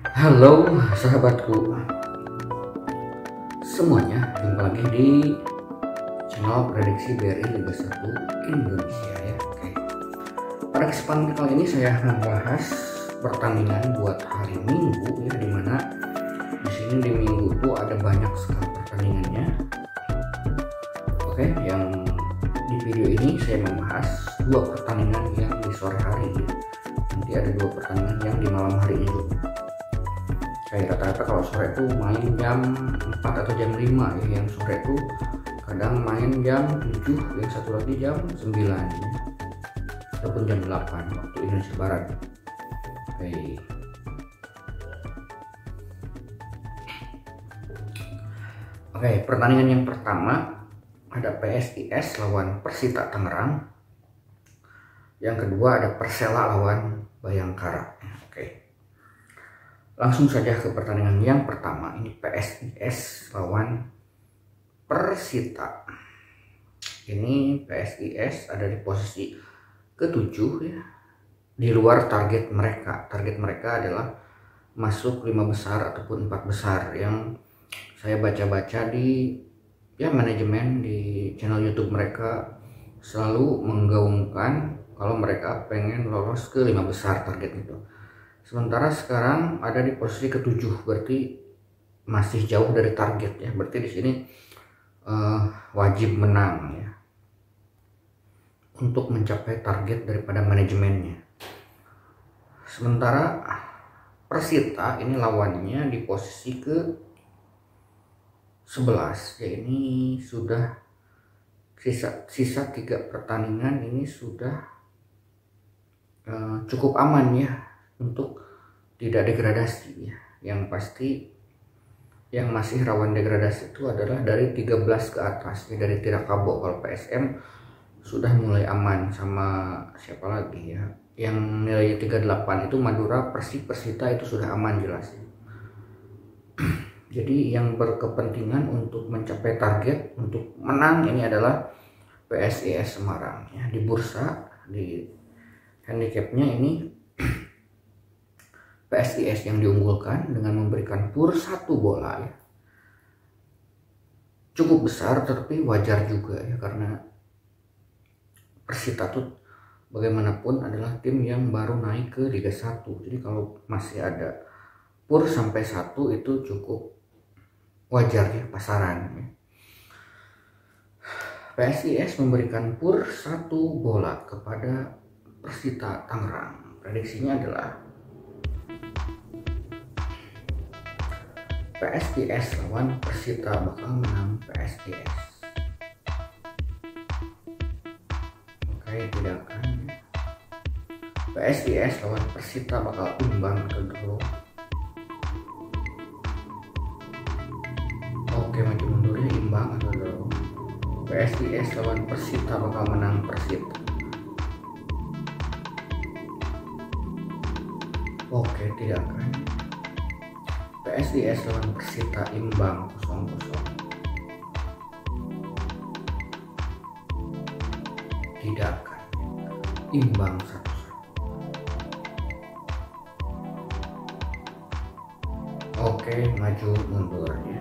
Halo sahabatku semuanya, jumpa lagi di channel prediksi BRI Liga 1 Indonesia ya. Oke. Pada kesempatan kali ini saya akan membahas pertandingan buat hari Minggu ya, dimana di sini di Minggu itu ada banyak sekali pertandingannya. Oke, yang di video ini saya membahas dua pertandingan yang di sore hari ya. Nanti ada dua pertandingan yang di malam hari juga. Kayak rata-rata kalau sore itu main jam 4 atau jam 5 ya, yang sore itu kadang main jam 7, yang satu lagi jam 9 ya, ataupun jam 8 waktu Indonesia Barat. Oke, pertandingan yang pertama ada PSIS lawan Persita Tangerang, yang kedua ada Persela lawan Bayangkara. Oke, langsung saja ke pertandingan yang pertama. Ini PSIS lawan Persita. Ini PSIS ada di posisi ke-7 ya, di luar target mereka. Target mereka adalah masuk 5 besar ataupun 4 besar, yang saya baca-baca di manajemen di channel YouTube mereka selalu menggaungkan kalau mereka pengen lolos ke 5 besar target itu. Sementara sekarang ada di posisi ke-7, berarti masih jauh dari target ya. Berarti di sini wajib menang ya untuk mencapai target daripada manajemennya. Sementara Persita ini lawannya di posisi ke-11 ya, ini sudah sisa 3 pertandingan ini sudah cukup aman ya untuk tidak degradasi ya. Yang pasti yang masih rawan degradasi itu adalah dari 13 ke atas ya, dari Tirakabo. Kalau PSM sudah mulai aman, sama siapa lagi ya, yang nilainya 38 itu Madura, Persita itu sudah aman jelas ya. Jadi yang berkepentingan untuk mencapai target untuk menang ini adalah PSIS Semarang ya. Di bursa, di handicapnya ini PSIS yang diunggulkan dengan memberikan pur 1 bola ya. Cukup besar, tapi wajar juga ya, karena Persita tuh bagaimanapun adalah tim yang baru naik ke Liga 1. Jadi kalau masih ada pur sampai 1 itu cukup wajar ya, pasaran ya. PSIS memberikan pur 1 bola kepada Persita Tangerang. Prediksinya adalah PSIS lawan Persita bakal menang PSIS. Oke, tidak akan ya. PSIS lawan Persita bakal imbang atau draw. Oke, maju mundurnya imbang atau draw. PSIS lawan Persita bakal menang Persita. Oke, tidak akan. PSIS lawan Persita imbang 0-0. Tidak akan. Imbang 1-1. Oke, maju mundurnya.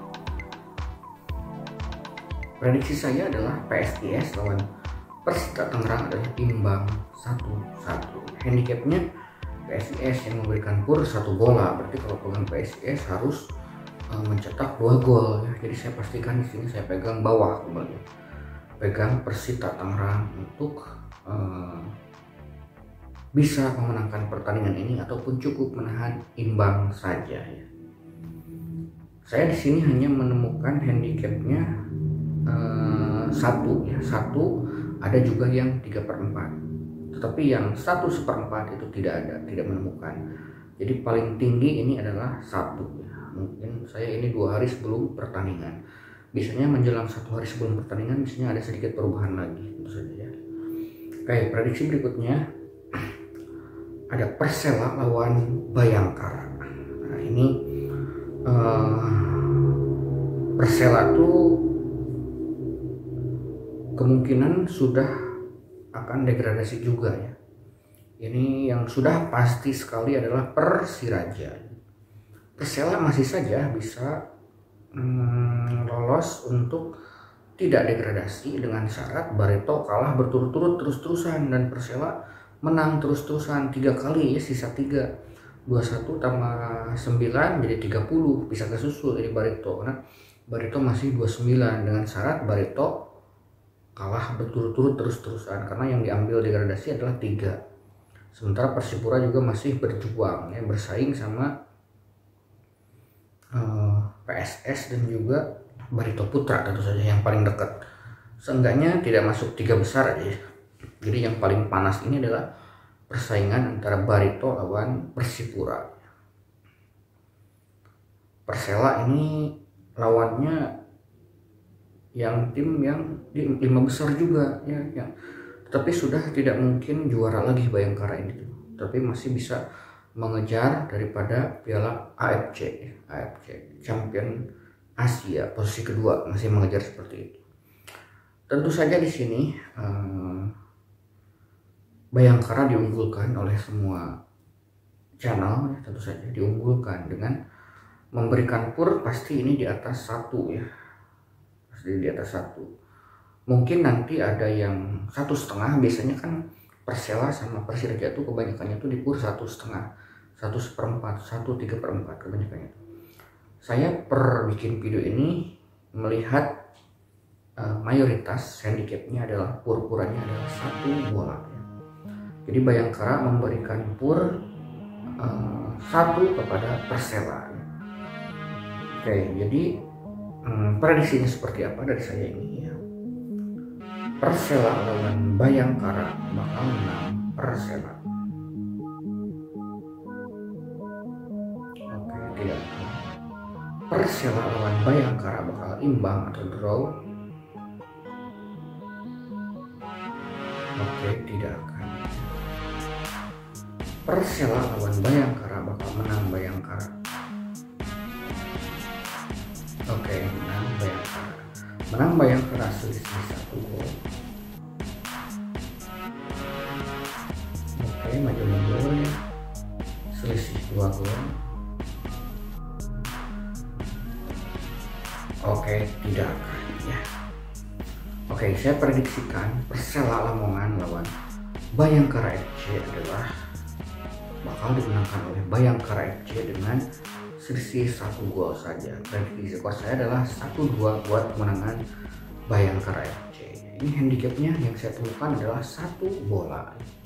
Prediksi saya adalah PSIS lawan Persita Tangerang adalah imbang 1-1. Handicapnya PSIS yang memberikan pur 1 bola, berarti kalau pegang PSIS harus mencetak 2 gol ya. Jadi saya pastikan di sini saya pegang bawah kembali, pegang Persita Tangerang untuk bisa memenangkan pertandingan ini ataupun cukup menahan imbang saja ya. Saya di sini hanya menemukan handicapnya 1 ya, 1, ada juga yang 3/4, tetapi yang 1/4 itu tidak ada, tidak menemukan. Jadi paling tinggi ini adalah 1 ya. Mungkin saya ini 2 hari sebelum pertandingan, biasanya menjelang 1 hari sebelum pertandingan biasanya ada sedikit perubahan lagi, tentu saja ya. Oke, prediksi berikutnya ada Persela lawan Bayangkara. Nah ini Persela tuh kemungkinan sudah akan degradasi juga ya. Ini yang sudah pasti sekali adalah Persiraja. Persela masih saja bisa lolos untuk tidak degradasi dengan syarat Barito kalah berturut-turut terus-terusan dan Persela menang terus-terusan 3 kali ya, sisa 3. 21 tambah 9 jadi 30, bisa kesusul dari Barito karena Barito masih 29 dengan syarat Barito kalah berturut-turut terus-terusan karena yang diambil degradasi adalah 3. Sementara Persipura juga masih berjuang ya, bersaing sama PSS dan juga Barito Putra tentu saja yang paling dekat. Seenggaknya tidak masuk 3 besar aja. Jadi yang paling panas ini adalah persaingan antara Barito lawan Persipura. Persela ini lawannya yang tim yang di 5 besar juga ya, tetapi sudah tidak mungkin juara lagi Bayangkara ini, tapi masih bisa mengejar daripada Piala AFC Champion Asia posisi kedua, masih mengejar seperti itu. Tentu saja di sini Bayangkara diunggulkan oleh semua channel ya, tentu saja diunggulkan dengan memberikan PUR pasti ini di atas 1 ya, pasti di atas 1. Mungkin nanti ada yang 1,5, biasanya kan Persela sama Persiraja itu kebanyakannya tuh di PUR 1,5, 1/4, 1/3/4 kebanyakannya. Saya bikin video ini melihat mayoritas handicapnya adalah pur-purannya adalah 1 bola ya. Jadi Bayangkara memberikan PUR 1 kepada Persela. Oke, jadi prediksinya seperti apa dari saya ini ya. Persela lawan Bayangkara bakal menang Persela. Oke, tidak. Persela lawan Bayangkara bakal imbang atau draw. Oke, tidak akan. Persela lawan Bayangkara bakal menang Bayangkara. Oke, menang Bayangkara. Menang Bayangkara selisih 1 gol. Oke, maju mundur ya. Selisih 2 gol. Oke, tidak akan ya. Oke, saya prediksikan Persela Lamongan lawan Bayangkara FC adalah bakal dimenangkan oleh Bayangkara FC dengan selisih 1 gol saja. Prediksi skor saya adalah 1-2 buat kemenangan Bayangkara FC. Ini handicapnya yang saya temukan adalah 1 bola.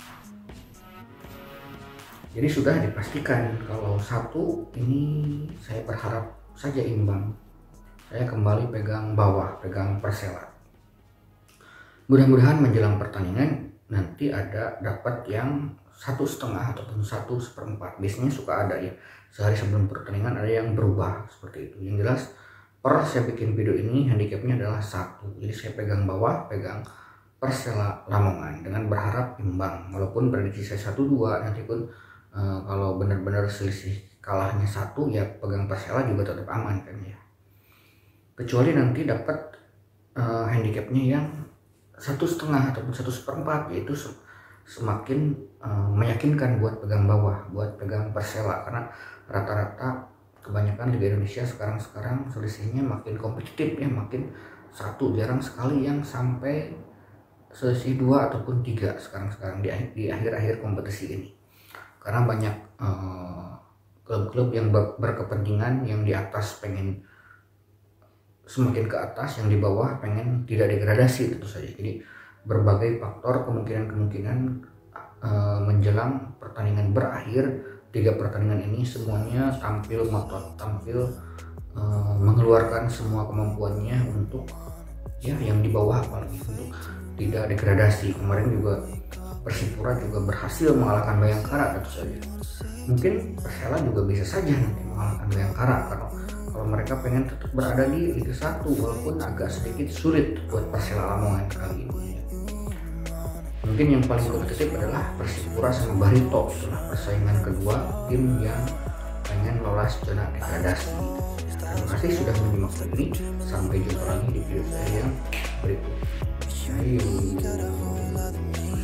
Jadi sudah dipastikan kalau 1 ini saya berharap saja imbang. Saya kembali pegang bawah, pegang Persela. Mudah-mudahan menjelang pertandingan nanti ada dapat yang 1,5 ataupun 1/4. Biasanya suka ada ya, sehari sebelum pertandingan ada yang berubah seperti itu. Yang jelas saya bikin video ini handicapnya adalah 1. Jadi saya pegang bawah, pegang Persela Lamongan dengan berharap imbang. Walaupun prediksi saya 1-2, nanti pun kalau benar-benar selisih kalahnya 1 ya pegang Persela juga tetap aman kan ya. Kecuali nanti dapat handicapnya yang 1,5 ataupun 1/4, yaitu semakin meyakinkan buat pegang bawah, buat pegang Persela, karena rata-rata kebanyakan Liga Indonesia sekarang selisihnya makin kompetitif ya, makin 1, jarang sekali yang sampai selisih 2 ataupun 3 sekarang di akhir-akhir kompetisi ini, karena banyak klub-klub yang berkepentingan, yang di atas pengen semakin ke atas, yang di bawah pengen tidak degradasi tentu saja. Jadi berbagai faktor kemungkinan menjelang pertandingan berakhir, 3 pertandingan ini semuanya tampil ngotot, tampil mengeluarkan semua kemampuannya untuk ya yang di bawah apalagi untuk tidak degradasi. Kemarin juga Persipura juga berhasil mengalahkan Bayangkara tentu saja. Mungkin Persela juga bisa saja nanti mengalahkan Bayangkara kalau mereka pengen tetap berada di Liga 1, walaupun agak sedikit sulit buat Persela Lamongan kali ini. Mungkin yang paling kompetitif adalah Persipura sama Barito, itulah persaingan kedua tim yang pengen lolos zona degradasi. Terima kasih sudah menyimak video ini, sampai jumpa lagi di video saya yang berikutnya.